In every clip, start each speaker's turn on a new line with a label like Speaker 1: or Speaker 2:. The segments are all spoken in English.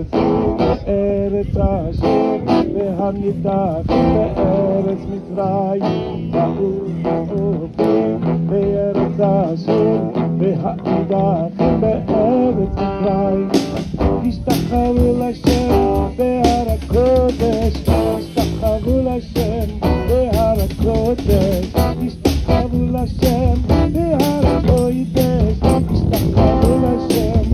Speaker 1: ארץ השם והנידח בארץ מצרים בארץ השם והנידח בארץ מצרים תשתחוו לשם בהר הקודש תשתחוו לשם בהר הקודש תשתחוו לשם בהר הקודש תשתחוו לשם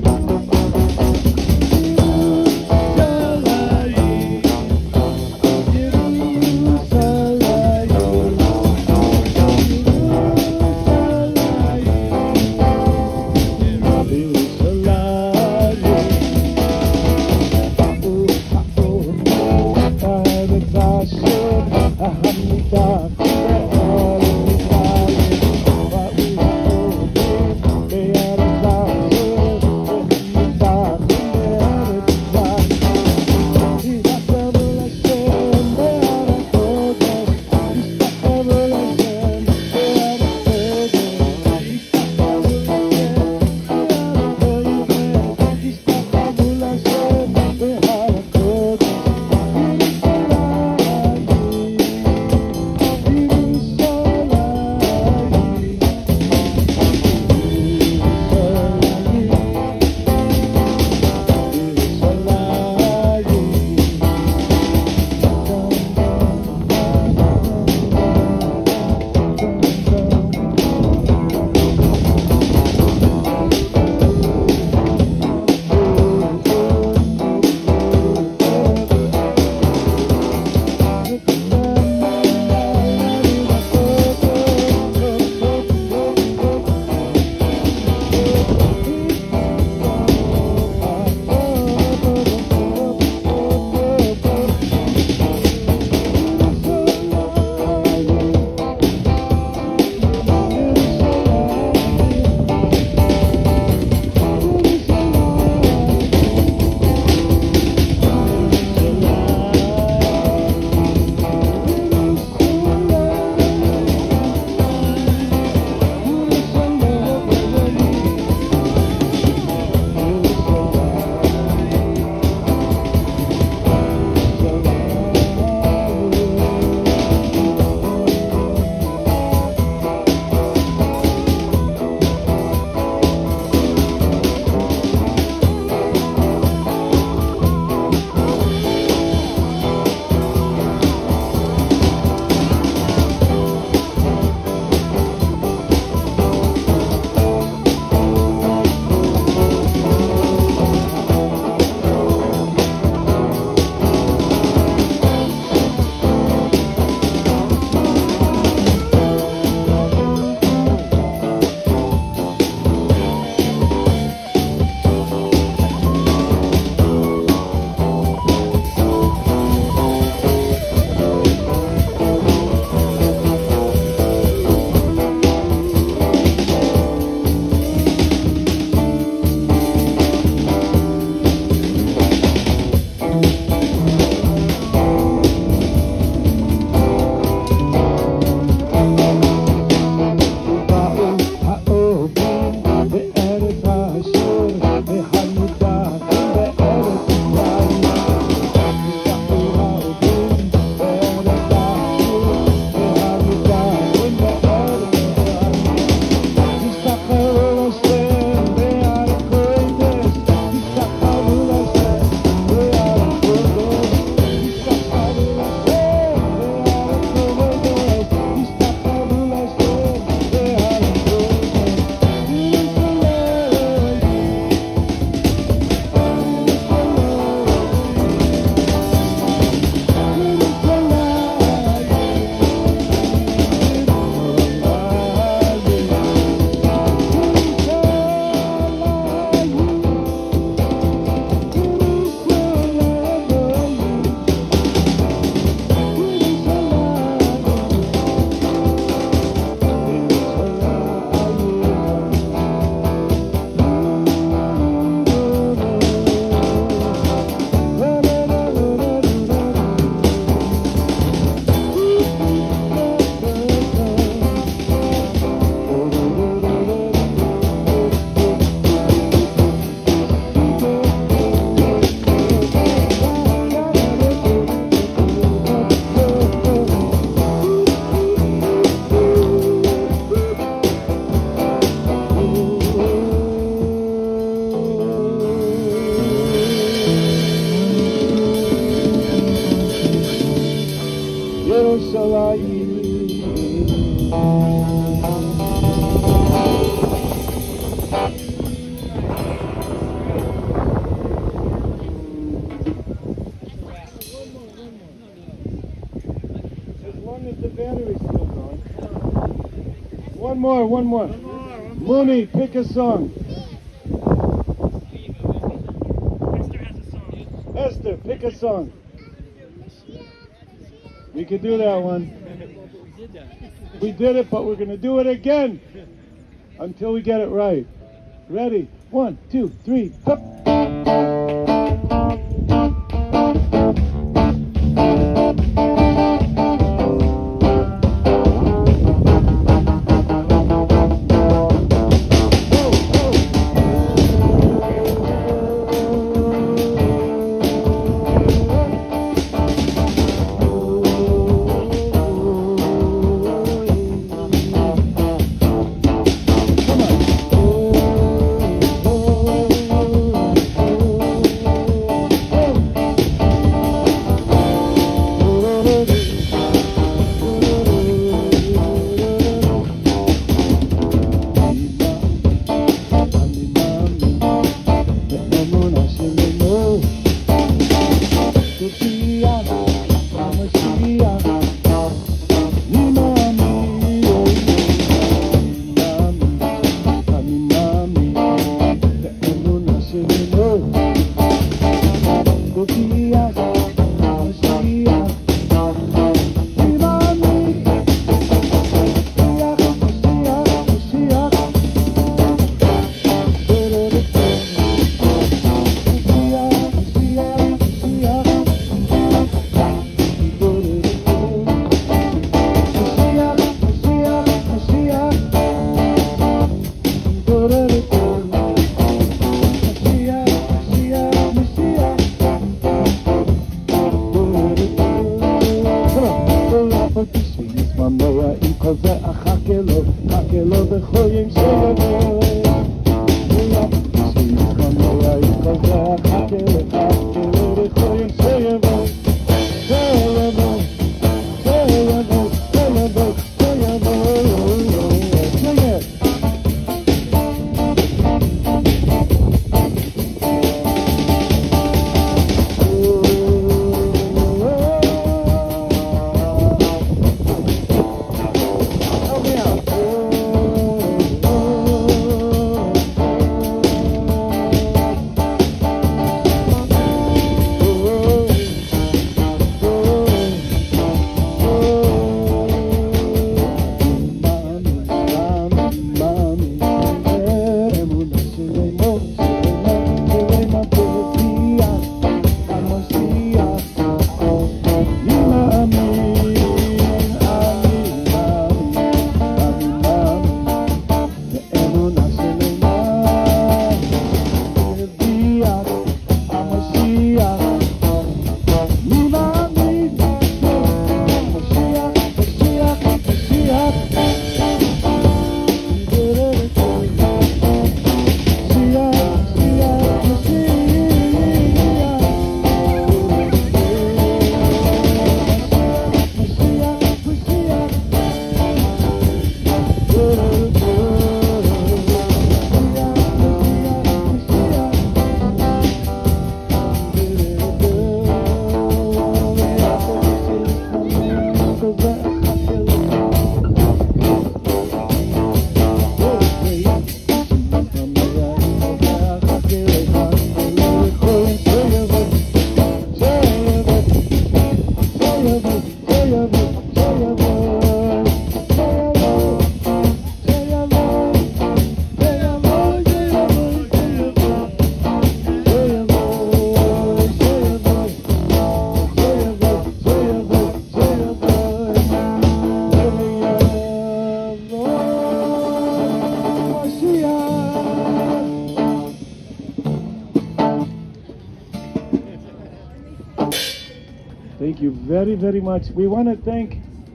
Speaker 1: One more. Mooney, pick a song. Esther, pick a song. We could do that one. We did it, but we're going to do it again until we get it right. Ready? 1, 2, 3, up. Hakhel b'chol yom sheyavo. Thank you very, very much. We want to thank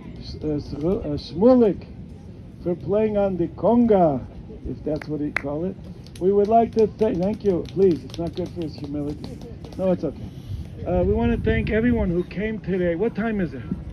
Speaker 1: Shmulik for playing on the conga, if that's what you call it. We would like to thank you. Please, it's not good for his humility. No, it's okay. We want to thank everyone who came today. What time is it?